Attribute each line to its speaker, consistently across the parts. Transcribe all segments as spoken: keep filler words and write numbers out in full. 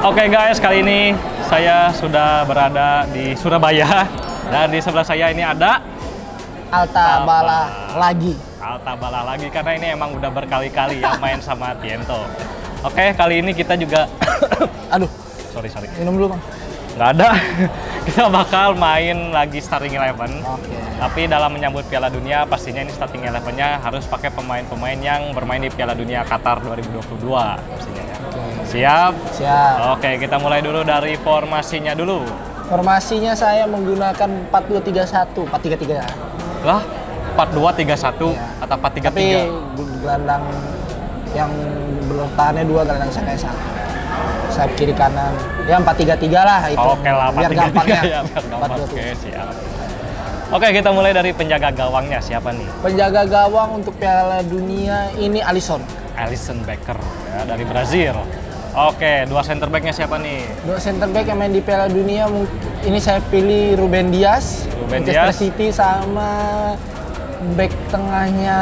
Speaker 1: Oke guys, kali ini saya sudah berada di Surabaya dan di sebelah saya ini ada
Speaker 2: Alta Bala lagi.
Speaker 1: Alta Bala lagi karena ini emang udah berkali-kali ya main sama Tiento. Oke, kali ini kita juga
Speaker 2: Aduh,
Speaker 1: sorry sorry.
Speaker 2: minum dulu bang.
Speaker 1: Nggak ada. Kita bakal main lagi starting eleven.
Speaker 2: Oke.
Speaker 1: Tapi dalam menyambut Piala Dunia, pastinya ini starting eleven-nya harus pakai pemain-pemain yang bermain di Piala Dunia Qatar dua ribu dua puluh dua pastinya ya.
Speaker 2: Oke.
Speaker 1: Siap?
Speaker 2: Siap.
Speaker 1: Oke, kita mulai dulu dari formasinya dulu.
Speaker 2: Formasinya saya menggunakan empat dua tiga satu, empat tiga tiga.
Speaker 1: Lah, empat dua tiga satu
Speaker 2: Iya.
Speaker 1: atau empat tiga tiga?
Speaker 2: Tapi gelandang yang bertahannya dua, gelandang saya satu. Sayap kiri kanan. Ya empat tiga tiga lah itu.
Speaker 1: Oke lah,
Speaker 2: biar
Speaker 1: empat tiga tiga
Speaker 2: gampang ya.
Speaker 1: ya, biar gampang.
Speaker 2: empat dua tiga.
Speaker 1: Oke, siap. Oke, kita mulai dari penjaga gawangnya. Siapa nih?
Speaker 2: Penjaga gawang untuk Piala Dunia ini Alisson.
Speaker 1: Alisson Becker ya, dari Brazil. Oke, dua center back-nya siapa nih?
Speaker 2: Dua center back yang main di Piala Dunia ini saya pilih Ruben Dias,
Speaker 1: Ruben
Speaker 2: Manchester
Speaker 1: Dias.
Speaker 2: City, sama back tengahnya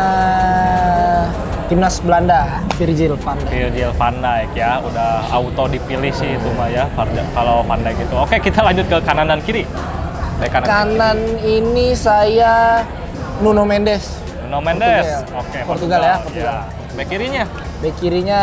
Speaker 2: timnas Belanda, Virgil van Dijk.
Speaker 1: Virgil van Dijk ya, udah auto dipilih sih itu mah ya kalau Van Dijk itu. Oke, kita lanjut ke kanan dan kiri. Back kanan,
Speaker 2: Kanan ini saya Nuno Mendes.
Speaker 1: Nuno Mendes.
Speaker 2: Portugal.
Speaker 1: Oke,
Speaker 2: Portugal ya, Portugal.
Speaker 1: Back kirinya?
Speaker 2: Back kirinya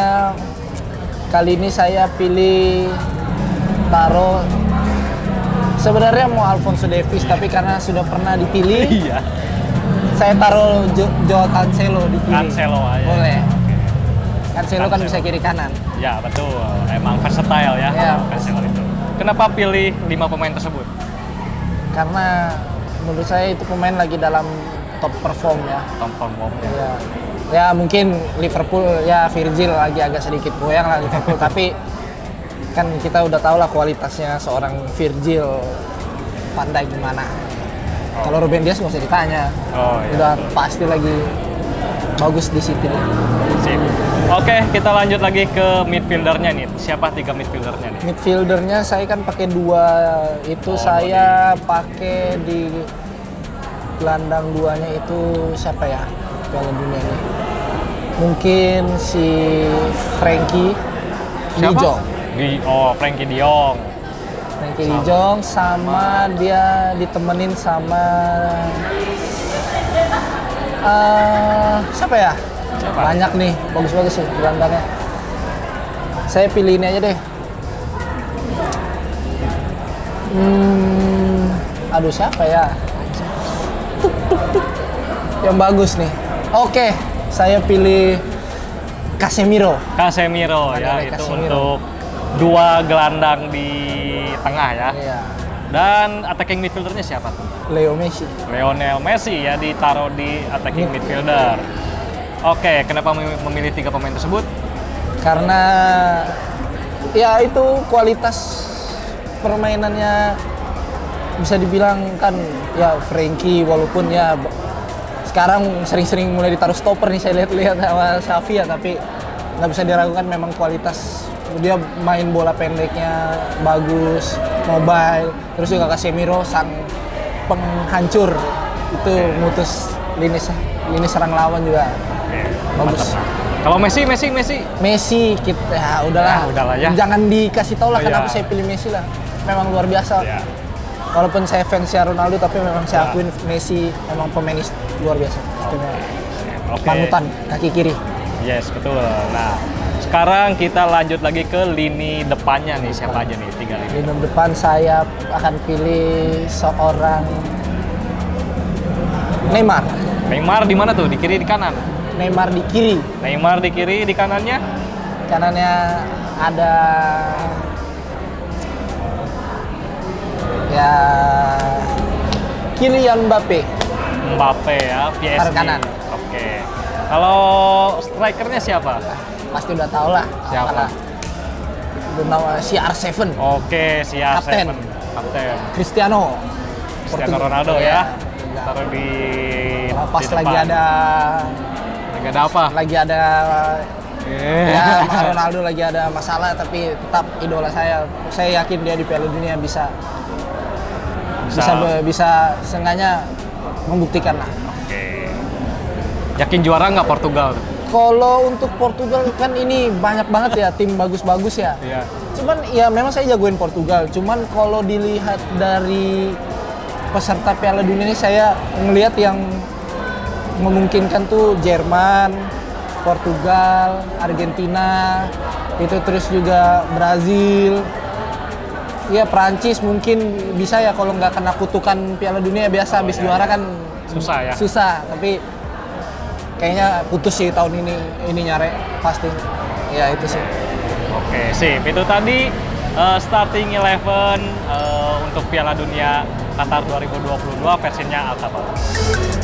Speaker 2: kali ini saya pilih taruh sebenarnya mau Alphonso Davies tapi karena sudah pernah dipilih
Speaker 1: Iya.
Speaker 2: saya taruh Jo, Joao Cancelo di kiri.
Speaker 1: Cancelo aja.
Speaker 2: Boleh. Cancelo kan
Speaker 1: Cancelo.
Speaker 2: bisa kiri kanan.
Speaker 1: Ya, betul. Emang versatile ya,
Speaker 2: Iya.
Speaker 1: Cancelo itu. Kenapa pilih lima pemain tersebut?
Speaker 2: Karena menurut saya itu pemain lagi dalam top perform ya.
Speaker 1: Tom Form ya.
Speaker 2: Ya, ya mungkin Liverpool ya Virgil lagi agak sedikit goyang lah Liverpool tapi kan kita udah tahu lah kualitasnya seorang Virgil van Dijk gimana.
Speaker 1: Oh.
Speaker 2: Kalau Ruben Dias nggak usah ditanya.
Speaker 1: Oh, iya.
Speaker 2: Udah pasti lagi bagus di City.
Speaker 1: Sip. Oke, kita lanjut lagi ke midfieldernya nih. Siapa tiga midfieldernya nih?
Speaker 2: Midfieldernya saya kan pakai dua itu
Speaker 1: Oh,
Speaker 2: saya pakai di gelandang duanya itu siapa ya Piala Dunia ini? Mungkin si Frankie De
Speaker 1: Siapa?
Speaker 2: Jong.
Speaker 1: Di oh, Frankie De Jong.
Speaker 2: Frankie De Jong sama dia ditemenin sama eh siapa ya?
Speaker 1: Siapa?
Speaker 2: Banyak nih, bagus-bagus sih gelandangnya. Saya pilih ini aja deh. Hmm, aduh siapa ya? Tuk, tuk, tuk. Yang bagus nih. Oke, saya pilih Casemiro.
Speaker 1: Casemiro ya,
Speaker 2: Ada
Speaker 1: itu
Speaker 2: Casemiro.
Speaker 1: untuk dua gelandang di tengah ya.
Speaker 2: Iya.
Speaker 1: Dan attacking midfieldernya siapa tuh?
Speaker 2: Leo Messi.
Speaker 1: Lionel Messi ya, ditaruh di attacking
Speaker 2: Mid-
Speaker 1: midfielder. Oke, kenapa mem- memilih tiga pemain tersebut?
Speaker 2: Karena ya itu kualitas permainannya bisa dibilang kan ya Frankie walaupun ya b- sekarang sering-sering mulai ditaruh stopper nih saya lihat-lihat sama Xavi ya tapi nggak bisa diragukan memang kualitas dia main bola pendeknya bagus, mobile, terus juga Casemiro sang penghancur itu mutus lini se- lini serang lawan juga
Speaker 1: Oke,
Speaker 2: bagus.
Speaker 1: mantap. Kalau Messi, Messi, Messi.
Speaker 2: Messi kita ya udahlah.
Speaker 1: Ya, udahlah ya.
Speaker 2: Jangan dikasih tahu lah
Speaker 1: Oh,
Speaker 2: kenapa
Speaker 1: ya.
Speaker 2: saya pilih Messi lah. Memang luar biasa.
Speaker 1: Ya.
Speaker 2: Walaupun saya fansnya Ronaldo tapi memang saya
Speaker 1: Ya.
Speaker 2: akuin Messi memang pemain ist- luar biasa. Istimewa.
Speaker 1: Oke.
Speaker 2: Panutan kaki kiri.
Speaker 1: Yes, betul. Nah, sekarang kita lanjut lagi ke lini depannya nih. Siapa aja nih? Tiga lini.
Speaker 2: Di depan saya akan pilih seorang Neymar.
Speaker 1: Neymar di mana tuh? Di kiri, di kanan?
Speaker 2: Neymar di kiri.
Speaker 1: Neymar di kiri, di kanannya?
Speaker 2: Kanannya ada ya Kylian Mbappe.
Speaker 1: Mbappe ya, P S G.
Speaker 2: Taruh kanan.
Speaker 1: Oke. Kalau strikernya siapa?
Speaker 2: Pasti udah tau lah.
Speaker 1: Siapa?
Speaker 2: Apalah. Udah nama C R tujuh.
Speaker 1: Oke, si R tujuh.
Speaker 2: Kapten.
Speaker 1: Kapten.
Speaker 2: Cristiano.
Speaker 1: Cristiano
Speaker 2: Portugal.
Speaker 1: Ronaldo
Speaker 2: Iya.
Speaker 1: ya. Taruh di
Speaker 2: Kalau pas
Speaker 1: di
Speaker 2: lagi
Speaker 1: depan.
Speaker 2: ada
Speaker 1: Lagi ada apa?
Speaker 2: lagi ada
Speaker 1: Eh.
Speaker 2: ya sama Ronaldo lagi ada masalah tapi tetap idola saya. Saya yakin dia di Piala Dunia bisa bisa bisa, be- bisa seenggaknya membuktikan lah.
Speaker 1: Oke. Yakin juara nggak Portugal?
Speaker 2: Kalau untuk Portugal kan ini banyak banget ya tim bagus-bagus ya.
Speaker 1: Iya.
Speaker 2: Cuman ya memang saya jagoin Portugal. Cuman kalau dilihat dari peserta Piala Dunia ini saya ngelihat yang memungkinkan tuh Jerman, Portugal, Argentina, itu terus juga Brazil. Ya Prancis mungkin bisa ya kalau nggak kena kutukan Piala Dunia biasa habis juara kan
Speaker 1: Susah ya.
Speaker 2: Susah, tapi kayaknya putus sih tahun ini ini nyare pasti. Ya itu sih.
Speaker 1: Oke, sip. Itu tadi uh, starting eleven uh, untuk Piala Dunia Qatar dua ribu dua puluh dua versinya Al Sabah.